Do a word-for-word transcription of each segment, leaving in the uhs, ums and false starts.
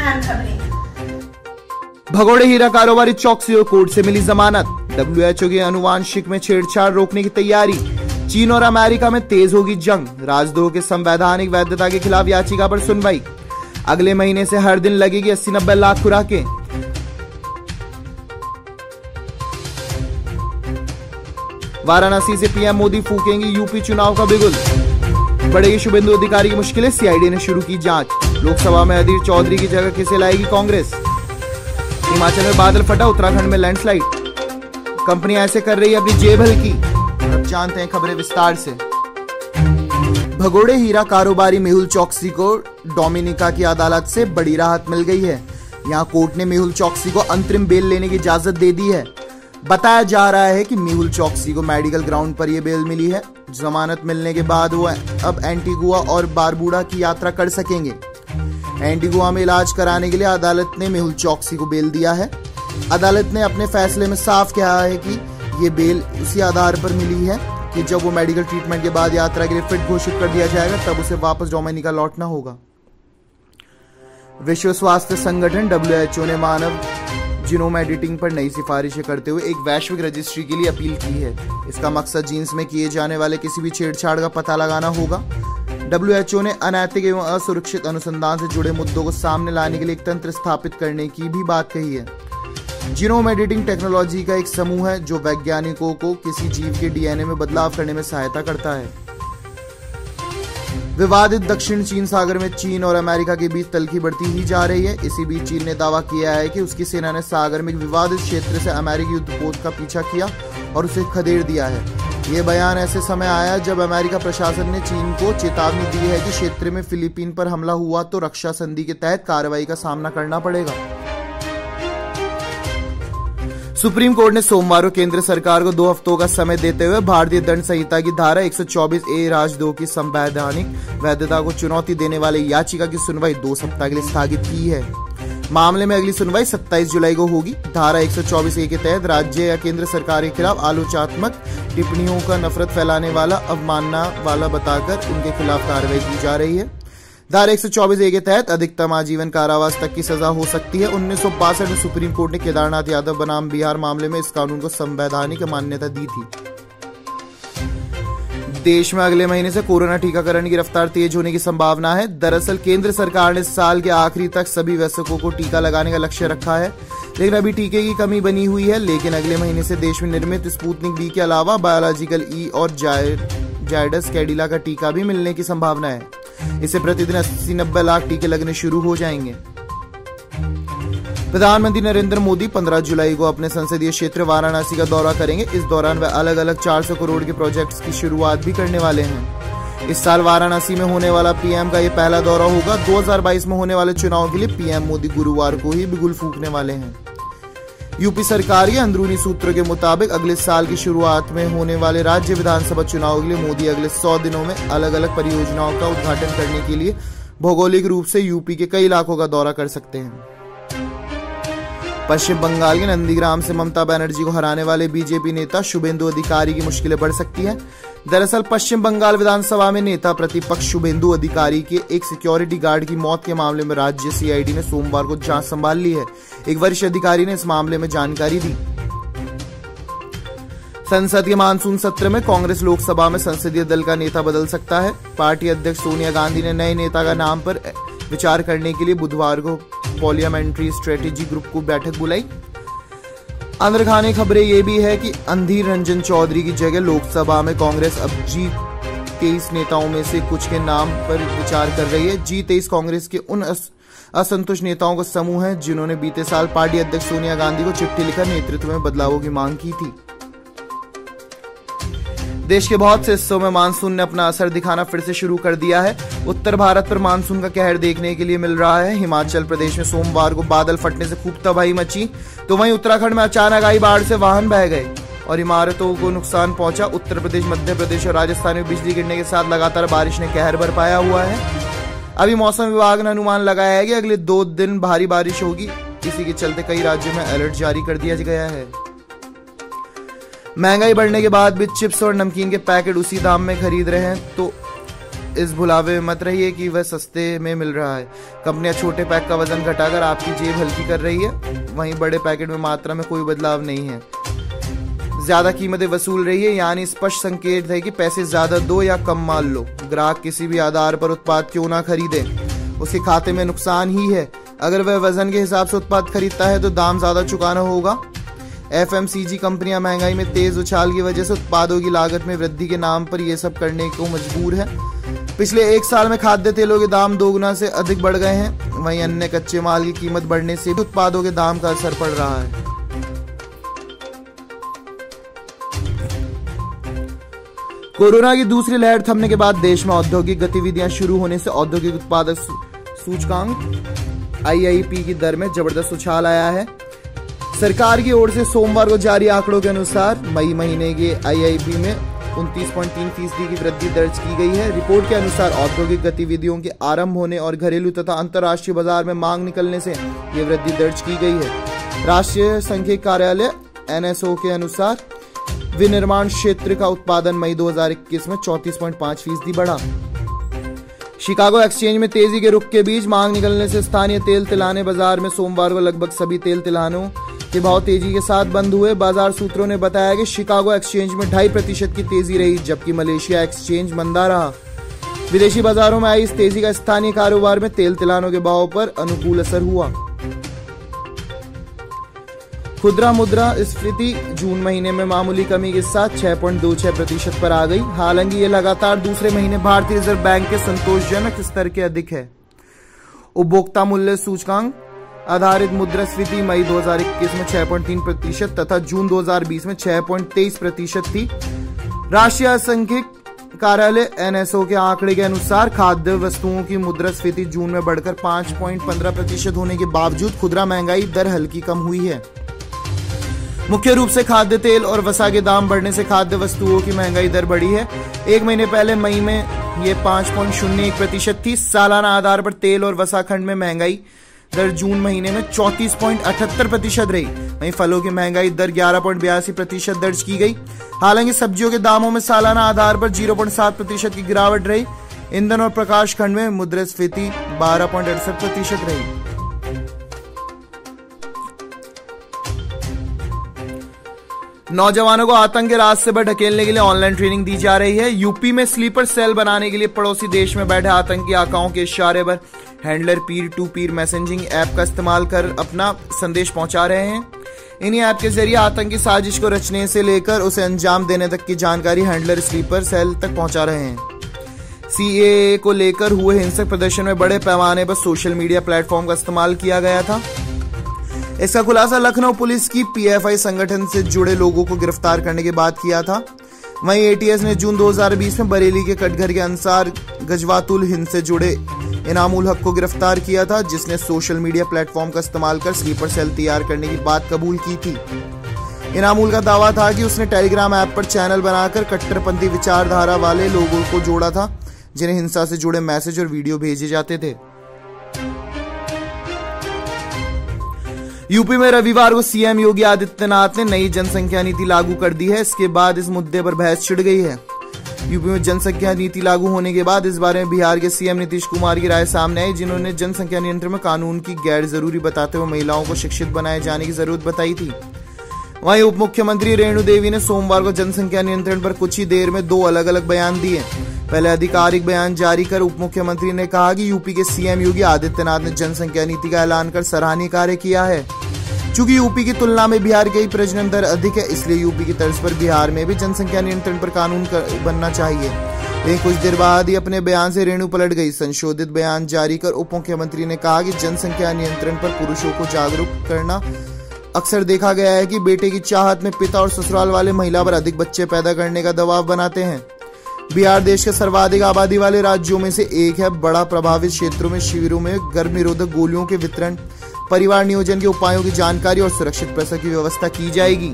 अहम खबरें। भगोड़े हीरा कारोबारी चौकसी और कोर्ट से मिली जमानत। डब्ल्यूएचओ के अनुवांशिक में छेड़छाड़ रोकने की तैयारी। चीन और अमेरिका में तेज होगी जंग। राजद्रोह के संवैधानिक वैधता के खिलाफ याचिका पर सुनवाई। अगले महीने से हर दिन लगेगी अस्सी नब्बे लाख खुराकें। वाराणसी से पीएम मोदी फूकेंगे यूपी चुनाव का बिगुल। बढ़ेगी शुभेंदु अधिकारी की मुश्किलें, सीआईडी ने शुरू की जांच। लोकसभा में अधीर चौधरी की जगह किसे लाएगी कांग्रेस। हिमाचल में बादल फटा, उत्तराखंड में लैंडस्लाइड। कंपनियां ऐसे कर रही है अपनी जेब हल्की। अब जानते हैं खबरें विस्तार से। भगोड़े हीरा कारोबारी मेहुल चौकसी को डोमिनिका की अदालत से बड़ी राहत मिल गई है। यहां कोर्ट ने मेहुल चौकसी को अंतरिम बेल लेने की इजाजत दे दी है। बताया जा रहा है कि मेहुल चौकसी को मेडिकल ग्राउंड पर यह बेल मिली है। जमानत मिलने के बाद वो अब एंटीगुआ और बारबुडा की यात्रा कर सकेंगे। एंटीगुआ में इलाज कराने के लिए अदालत ने मेहुल चौकसी को बेल दिया है। अदालत ने अपने फैसले में साफ कहा है कि ये बेल उसी आधार पर मिली है कि जब वो मेडिकल ट्रीटमेंट के बाद यात्रा के लिए फिट घोषित कर दिया जाएगा तब उसे वापस डोमिनिका लौटना होगा। विश्व स्वास्थ्य संगठन डब्ल्यूएचओ ने मानव जीनोम एडिटिंग पर नई सिफारिशें करते हुए एक वैश्विक रजिस्ट्री के लिए अपील की है। इसका मकसद जीन्स में किए जाने वाले किसी भी छेड़छाड़ का पता लगाना होगा। डब्ल्यूएचओ ने अनैतिक एवं असुरक्षित अनुसंधान से जुड़े मुद्दों को सामने लाने के लिए एक तंत्र स्थापित करने की भी बात कही है। जीनोम एडिटिंग टेक्नोलॉजी का एक समूह है जो वैज्ञानिकों को किसी जीव के डीएनए में बदलाव करने में सहायता करता है। विवादित दक्षिण चीन सागर में चीन और अमेरिका के बीच तल्खी बढ़ती ही जा रही है। इसी बीच चीन ने दावा किया है कि उसकी सेना ने सागर में एक विवादित क्षेत्र से अमेरिकी युद्धपोत का पीछा किया और उसे खदेड़ दिया है। ये बयान ऐसे समय आया जब अमेरिका प्रशासन ने चीन को चेतावनी दी है कि क्षेत्र में फिलीपीन पर हमला हुआ तो रक्षा संधि के तहत कार्रवाई का सामना करना पड़ेगा। सुप्रीम कोर्ट ने सोमवार को केंद्र सरकार को दो हफ्तों का समय देते हुए भारतीय दंड संहिता की धारा एक सौ चौबीस ए राजद्रोह की संवैधानिक वैधता को चुनौती देने वाली याचिका की सुनवाई दो सप्ताह के लिए स्थगित की है। मामले में अगली सुनवाई सत्ताईस जुलाई को होगी। धारा एक सौ चौबीस ए के तहत राज्य या केंद्र सरकार के खिलाफ आलोचनात्मक टिप्पणियों का नफरत फैलाने वाला, अवमानना वाला बताकर उनके खिलाफ कार्रवाई की जा रही है। धारा एक सौ चौबीस ए के तहत अधिकतम आजीवन कारावास तक की सजा हो सकती है। उन्नीस सौ बासठ में सुप्रीम कोर्ट ने केदारनाथ यादव बनाम बिहार मामले में इस कानून को संवैधानिक मान्यता दी थी। देश में अगले महीने से कोरोना टीकाकरण की रफ्तार तेज होने की संभावना है। दरअसल केंद्र सरकार ने साल के आखिरी तक सभी वयस्कों को टीका लगाने का लक्ष्य रखा है, लेकिन अभी टीके की कमी बनी हुई है। लेकिन अगले महीने से देश में निर्मित स्पुतनिक वी के अलावा बायोलॉजिकल ई और जायडस कैडिला का टीका भी मिलने की संभावना है। इससे प्रतिदिन अस्सी नब्बे लाख टीके लगने शुरू हो जाएंगे। प्रधानमंत्री नरेंद्र मोदी पंद्रह जुलाई को अपने संसदीय क्षेत्र वाराणसी का दौरा करेंगे। इस दौरान वे अलग अलग चार सौ करोड़ के प्रोजेक्ट्स की शुरुआत भी करने वाले हैं। इस साल वाराणसी में होने वाला पीएम का यह पहला दौरा होगा। दो हज़ार बाईस में होने वाले चुनाव के लिए पीएम मोदी गुरुवार को ही बिगुल फूंकने वाले हैं। यूपी सरकार के अंदरूनी सूत्रों के मुताबिक अगले साल की शुरुआत में होने वाले राज्य विधानसभा चुनाव के लिए मोदी अगले सौ दिनों में अलग अलग परियोजनाओं का उद्घाटन करने के लिए भौगोलिक रूप से यूपी के कई इलाकों का दौरा कर सकते हैं। पश्चिम बंगाल के नंदीग्राम से ममता बनर्जी को हराने वाले बीजेपी नेता शुभेंदु अधिकारी की मुश्किलें बढ़ सकती हैं। दरअसल पश्चिम बंगाल विधानसभा में नेता प्रतिपक्ष शुभेंदु अधिकारी के एक सिक्योरिटी गार्ड की मौत के मामले में राज्य सीआईडी ने सोमवार को जांच संभाल ली है। एक वरिष्ठ अधिकारी ने इस मामले में जानकारी दी। संसद के मानसून सत्र में कांग्रेस लोकसभा में संसदीय दल का नेता बदल सकता है। पार्टी अध्यक्ष सोनिया गांधी ने नए नेता का नाम पर विचार करने के लिए बुधवार को पार्लियामेंट्री स्ट्रेटेजी ग्रुप को बैठक बुलाई। अंदर खाने खबरें ये भी है कि अधीर रंजन चौधरी की जगह लोकसभा में कांग्रेस अब जी तेईस नेताओं में से कुछ के नाम पर विचार कर रही है। जी तेईस कांग्रेस के उन असंतुष्ट नेताओं का समूह है जिन्होंने बीते साल पार्टी अध्यक्ष सोनिया गांधी को चिट्ठी लिखकर नेतृत्व में बदलावों की मांग की थी। देश के बहुत से हिस्सों में मानसून ने अपना असर दिखाना फिर से शुरू कर दिया है। उत्तर भारत पर मानसून का कहर देखने के लिए मिल रहा है। हिमाचल प्रदेश में सोमवार को बादल फटने से खूब तबाही मची, तो वहीं उत्तराखंड में अचानक आई बाढ़ से वाहन बह गए और इमारतों को नुकसान पहुंचा। उत्तर प्रदेश, मध्य प्रदेश और राजस्थान में बिजली गिरने के साथ लगातार बारिश ने कहर बरपाया हुआ है। अभी मौसम विभाग ने अनुमान लगाया है कि अगले दो दिन भारी बारिश होगी। इसी के चलते कई राज्यों में अलर्ट जारी कर दिया गया है। महंगाई बढ़ने के बाद भी चिप्स और नमकीन के पैकेट उसी दाम में खरीद रहे हैं तो इस भुलावे में मत रहिए कि वह सस्ते में मिल रहा है। कंपनियां छोटे पैक का वजन घटाकर आपकी जेब हल्की कर रही है, वहीं बड़े पैकेट में मात्रा में कोई बदलाव नहीं है। ज्यादा कीमतें वसूल रही है, यानी स्पष्ट संकेत है कि पैसे ज्यादा दो या कम माल लो। ग्राहक किसी भी आधार पर उत्पाद क्यों ना खरीदे, उसके खाते में नुकसान ही है। अगर वह वजन के हिसाब से उत्पाद खरीदता है तो दाम ज्यादा चुकाना होगा। एफएमसीजी कंपनियां महंगाई में तेज उछाल की वजह से उत्पादों की लागत में वृद्धि के नाम पर यह सब करने को मजबूर है। पिछले एक साल में खाद्य तेलों के दाम दोगुना से अधिक बढ़ गए हैं। वहीं अन्य कच्चे माल की कीमत बढ़ने से भी उत्पादों के दाम का असर पड़ रहा है। कोरोना की दूसरी लहर थमने के बाद देश में औद्योगिक गतिविधियां शुरू होने से औद्योगिक उत्पादक सूचकांक आई आई पी की दर में जबरदस्त उछाल आया है। सरकार की ओर से सोमवार को जारी आंकड़ों के अनुसार मई महीने के आई आई पी में उनतीस पॉइंट तीन फीसदी की वृद्धि दर्ज की गई है। रिपोर्ट के अनुसार औद्योगिक गतिविधियों के आरंभ होने और घरेलू तथा अंतर्राष्ट्रीय बाजार में मांग निकलने से यह वृद्धि दर्ज की गई है। राष्ट्रीय सांख्यिकी कार्यालय एन एस ओ के अनुसार विनिर्माण क्षेत्र का उत्पादन मई दो हज़ार इक्कीस में चौंतीस पॉइंट पाँच फीसदी बढ़ा। शिकागो एक्सचेंज में तेजी के रुख के बीच मांग निकलने से स्थानीय तेल तिलाने बाजार में सोमवार को लगभग सभी तेल तिलानों के भाव तेजी के साथ बंद हुए। बाजार सूत्रों ने बताया कि शिकागो एक्सचेंज में ढाई प्रतिशत की तेजी रही, जबकि मलेशिया एक्सचेंज मंदा रहा। विदेशी बाजारों में आई इस तेजी का स्थानीय कारोबार में तेल तिलानों के भाव पर अनुकूल असर हुआ। खुदरा मुद्रा स्फीति जून महीने में मामूली कमी के साथ छह पॉइंट दो छह प्रतिशत पर आ गई। हालांकि ये लगातार दूसरे महीने भारतीय रिजर्व बैंक के संतोषजनक स्तर के अधिक है। उपभोक्ता मूल्य सूचकांक आधारित मुद्रास्फीति मई दो हज़ार इक्कीस में छह पॉइंट तीन प्रतिशत तथा जून दो हज़ार बीस में छह पॉइंट तेईस प्रतिशत थी। राष्ट्रीय सांख्यिकी कार्यालय एन एस ओ के आंकड़े के अनुसार खाद्य वस्तुओं की मुद्रास्फीति जून में बढ़कर पाँच पॉइंट पंद्रह प्रतिशत होने के बावजूद खुदरा महंगाई दर हल्की कम हुई है। मुख्य रूप से खाद्य तेल और वसा के दाम बढ़ने से खाद्य वस्तुओं की महंगाई दर बढ़ी है। एक महीने पहले मई में ये पाँच पॉइंट शून्य एक प्रतिशत थी। सालाना आधार पर तेल और वसा खंड में महंगाई दर जून महीने में चौंतीस पॉइंट अठहत्तर प्रतिशत रही। वहीं फलों की महंगाई दर ग्यारह पॉइंट बयासी प्रतिशत दर्ज की गई। हालांकि सब्जियों के दामों में सालाना आधार पर जीरो पॉइंट सात प्रतिशत की गिरावट रही। ईंधन और प्रकाश खंड में मुद्रास्फीति बारह पॉइंट अड़सठ प्रतिशत रही। नौजवानों को आतंक के रास्ते पर ढकेलने के लिए ऑनलाइन ट्रेनिंग दी जा रही है। यूपी में स्लीपर सेल बनाने के लिए पड़ोसी देश में बैठे आतंकी आकाओं के इशारे पर handler Pir to Pir messaging app का इस्तेमाल कर अपना संदेश पहुंचा रहे हैं। इन्हीं ऐप के जरिए आतंकी साजिश को रचने से लेकर उसे अंजाम देने तक की जानकारी हैंडलर स्लीपर सेल तक पहुंचा रहे हैं। सी ए ए को लेकर हुए हिंसक प्रदर्शन में बड़े पैमाने पर सोशल मीडिया प्लेटफॉर्म का इस्तेमाल किया गया था। इसका खुलासा लखनऊ पुलिस की पी एफ आई संगठन से जुड़े लोगों को गिरफ्तार करने के बाद किया था। वहीं ए टी एस ने जून दो हज़ार बीस में बरेली के कटघर के अंसार गजवातुल हिंद से जुड़े इनामुल हक को गिरफ्तार किया था, जिसने सोशल मीडिया प्लेटफॉर्म का इस्तेमाल कर स्लीपर सेल तैयार करने की बात कबूल की थी। इनामुल का दावा था कि उसने टेलीग्राम ऐप पर चैनल बनाकर कट्टरपंथी विचारधारा वाले लोगों को जोड़ा था, जिन्हें हिंसा से जुड़े मैसेज और वीडियो भेजे जाते थे। यूपी में रविवार को सी एम योगी आदित्यनाथ ने नई जनसंख्या नीति लागू कर दी है। इसके बाद इस मुद्दे पर बहस छिड़ गई है। यूपी में जनसंख्या नीति लागू होने के बाद इस बारे में बिहार के सी एम नीतीश कुमार की राय सामने आई, जिन्होंने जनसंख्या नियंत्रण में कानून की गैर जरूरी बताते हुए महिलाओं को शिक्षित बनाए जाने की जरूरत बताई थी। वहीं उप मुख्यमंत्री रेणु देवी ने सोमवार को जनसंख्या नियंत्रण पर कुछ ही देर में दो अलग अलग बयान दिए। पहले आधिकारिक बयान जारी कर उप मुख्यमंत्री ने कहा कि यूपी के सी एम योगी आदित्यनाथ ने जनसंख्या नीति का ऐलान कर सराहनीय कार्य किया है। चूंकि यूपी की तुलना में बिहार की प्रजनन दर अधिक है, इसलिए यूपी की तर्ज पर बिहार में भी जनसंख्या नियंत्रण पर कानून बनना चाहिए। लेकिन कुछ देर बाद ही अपने बयान से रेणु पलट गई। संशोधित बयान जारी कर उप मुख्यमंत्री ने कहा कि जनसंख्या नियंत्रण पर पुरुषों को जागरूक करना अक्सर देखा गया है कि बेटे की चाहत में पिता और ससुराल वाले महिला पर अधिक बच्चे पैदा करने का दबाव बनाते हैं। बिहार देश के सर्वाधिक आबादी वाले राज्यों में से एक है। बड़ा प्रभावित क्षेत्रों में शिविरों में गर्भ निरोधक गोलियों के वितरण, परिवार नियोजन के उपायों की जानकारी और सुरक्षित प्रसव की व्यवस्था की जाएगी।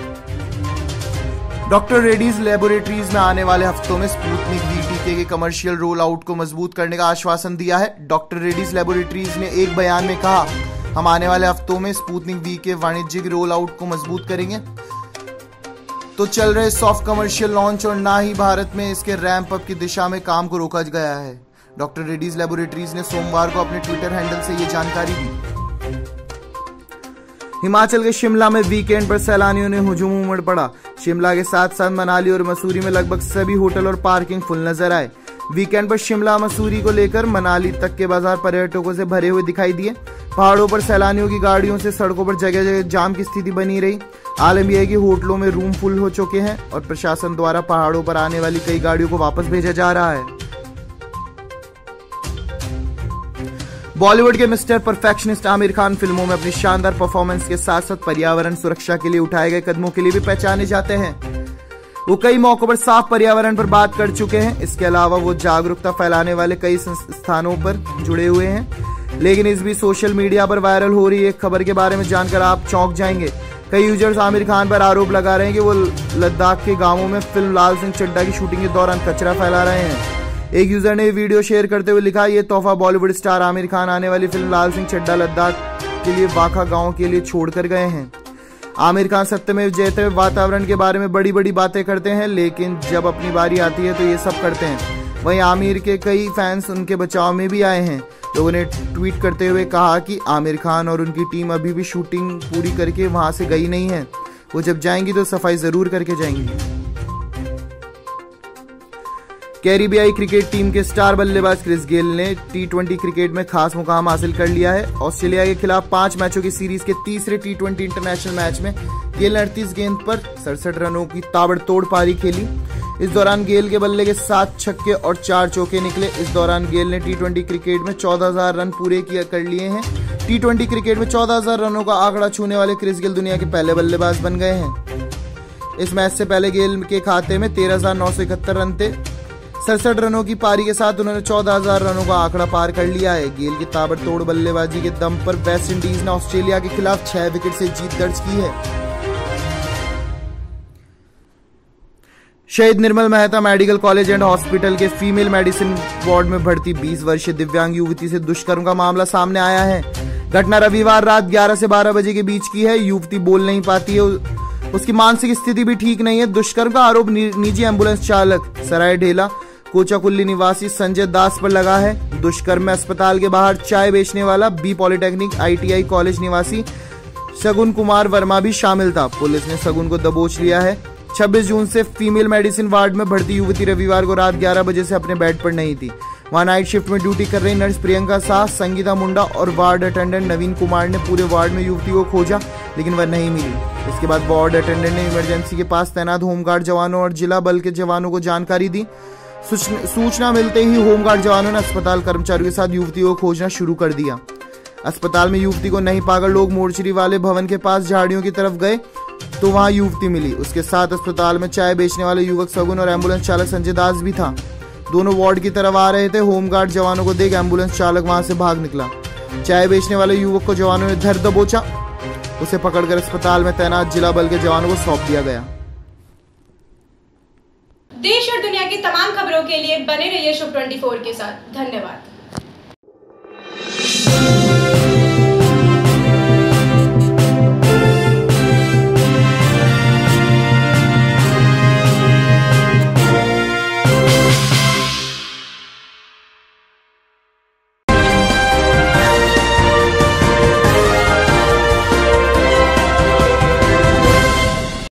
डॉक्टर रेड्डीज लैबोरेटरीज ने आने वाले हफ्तों में स्पुतनिक वी टीके के कमर्शियल रोल आउट को मजबूत करने का आश्वासन दिया है। डॉक्टर रेड्डीज लैबोरेटरीज ने एक बयान में कहा, हम आने वाले हफ्तों में स्पुतनिक वी के वाणिज्यिक रोल आउट को मजबूत करेंगे। तो चल रहे सॉफ्ट कमर्शियल लॉन्च और ना ही भारत में इसके रैंप अप की दिशा में काम को रोका गया है। डॉक्टर रेड्डीज लैबोरेटरीज ने सोमवार को अपने ट्विटर हैंडल से ये जानकारी दी। हिमाचल के शिमला में वीकेंड पर सैलानियों ने हुजूम उमड़ पड़ा। शिमला के साथ साथ मनाली और मसूरी में लगभग सभी होटल और पार्किंग फुल नजर आए। वीकेंड पर शिमला मसूरी को लेकर मनाली तक के बाजार पर्यटकों से भरे हुए दिखाई दिए। पहाड़ों पर सैलानियों की गाड़ियों से सड़कों पर जगह जगह जाम की स्थिति बनी रही। आलम यह है कि होटलों में रूम फुल हो चुके हैं और प्रशासन द्वारा पहाड़ों पर आने वाली कई गाड़ियों को वापस भेजा जा रहा है। बॉलीवुड के मिस्टर परफेक्शनिस्ट आमिर खान फिल्मों में अपनी शानदार परफॉर्मेंस के साथ साथ पर्यावरण सुरक्षा के लिए उठाए गए कदमों के लिए भी पहचाने जाते हैं। वो कई मौकों पर साफ पर्यावरण पर बात कर चुके हैं। इसके अलावा वो जागरूकता फैलाने वाले कई स्थानों पर जुड़े हुए हैं। लेकिन इस भी सोशल मीडिया पर वायरल हो रही एक खबर के बारे में जानकर आप चौंक जाएंगे। कई यूजर्स आमिर खान पर आरोप लगा रहे हैं कि वो लद्दाख के गांवों में फिल्म लाल सिंह चड्ढा की शूटिंग के दौरान कचरा फैला रहे हैं। एक यूजर ने वीडियो शेयर करते हुए लिखा, ये तोहफा बॉलीवुड स्टार आमिर खान आने वाली फिल्म लाल सिंह चड्ढा लद्दाख के लिए वाखा गांव के लिए छोड़कर गए हैं। आमिर खान सत्यमेव जयते वातावरण के बारे में बड़ी बड़ी बातें करते हैं, लेकिन जब अपनी बारी आती है तो ये सब करते हैं। वहीं आमिर के कई फैंस उनके बचाव में भी आए हैं। लोगों ने ट्वीट करते हुए कहा कि आमिर खान और उनकी टीम अभी भी शूटिंग पूरी करके वहां से गई नहीं है। वो जब जाएंगी तो सफाई जरूर करके जाएंगी। कैरिबियाई क्रिकेट टीम के स्टार बल्लेबाज क्रिस गेल ने टी ट्वेंटी क्रिकेट में खास मुकाम हासिल कर लिया है। ऑस्ट्रेलिया के खिलाफ पांच मैचों की सीरीज के तीसरे टी ट्वेंटी इंटरनेशनल मैच में गेल ने अड़तीस गेंद पर सड़सठ रनों की ताबड़तोड़ पारी खेली। इस दौरान गेल के बल्ले के सात छक्के और चार चौके निकले। इस दौरान गेल ने टी ट्वेंटी क्रिकेट में चौदह हजार रन पूरे किया कर लिए हैं। टी ट्वेंटी क्रिकेट में चौदह हजार रनों का आंकड़ा छूने वाले क्रिस गेल दुनिया के पहले बल्लेबाज बन गए हैं। इस मैच से पहले गेल के खाते में तेरह हजार नौ सौ इकहत्तर रन थे। सड़सठ रनों की पारी के साथ उन्होंने चौदह हजार रनों का आंकड़ा पार कर लिया है। गेल की ताबड़तोड़ बल्लेबाजी के दम पर वेस्ट इंडीज ने ऑस्ट्रेलिया के खिलाफ छह विकेट से जीत दर्ज की है। शहीद Nirmal Mehta medical college and hospital के फीमेल मेडिसिन वार्ड में भर्ती बीस वर्षीय दिव्यांग युवती से दुष्कर्म का मामला सामने आया है। घटना रविवार रात ग्यारह से बारह बजे के बीच की है। युवती बोल नहीं पाती है, उसकी मानसिक स्थिति भी ठीक नहीं है। दुष्कर्म का आरोप निजी एम्बुलेंस चालक सराय ढेला कोचाकुल्ली निवासी संजय दास पर लगा है। दुष्कर्म में अस्पताल के बाहर चाय बेचने वाला बी पॉलिटेक्निक आईटीआई कॉलेज निवासी सगुन कुमार वर्मा भी शामिल था। पुलिस ने सगुन को दबोच लिया है। छब्बीस जून से फीमेल मेडिसिन वार्ड में भर्ती युवती रविवार को रात ग्यारह बजे से अपने बेड पर नहीं थी। वहां नाइट शिफ्ट में ड्यूटी कर रही नर्स प्रियंका शाह, संगीता मुंडा और वार्ड अटेंडेंट नवीन कुमार ने पूरे वार्ड में युवती को खोजा, लेकिन वह नहीं मिली। इसके बाद वार्ड अटेंडेंट ने इमरजेंसी के पास तैनात होमगार्ड जवानों और जिला बल के जवानों को जानकारी दी। सूचना मिलते ही होमगार्ड जवानों ने अस्पताल कर्मचारियों के साथ युवती को खोजना शुरू कर दिया। अस्पताल में युवती को नहीं पाकर लोग मोर्चरी वाले भवन के पास झाड़ियों की तरफ गए तो वहां युवती मिली। उसके साथ अस्पताल में चाय बेचने वाले युवक सगुन और एम्बुलेंस चालक संजय दास भी था। दोनों वार्ड की तरफ आ रहे थे। होमगार्ड जवानों को देख एम्बुलेंस चालक वहां से भाग निकला। चाय बेचने वाले युवक को जवानों ने धर दबोचा। उसे पकड़कर अस्पताल में तैनात जिला बल के जवानों को सौंप दिया गया। देश और दुनिया की तमाम खबरों के लिए बने रहिए शुभ चौबीस के साथ। धन्यवाद।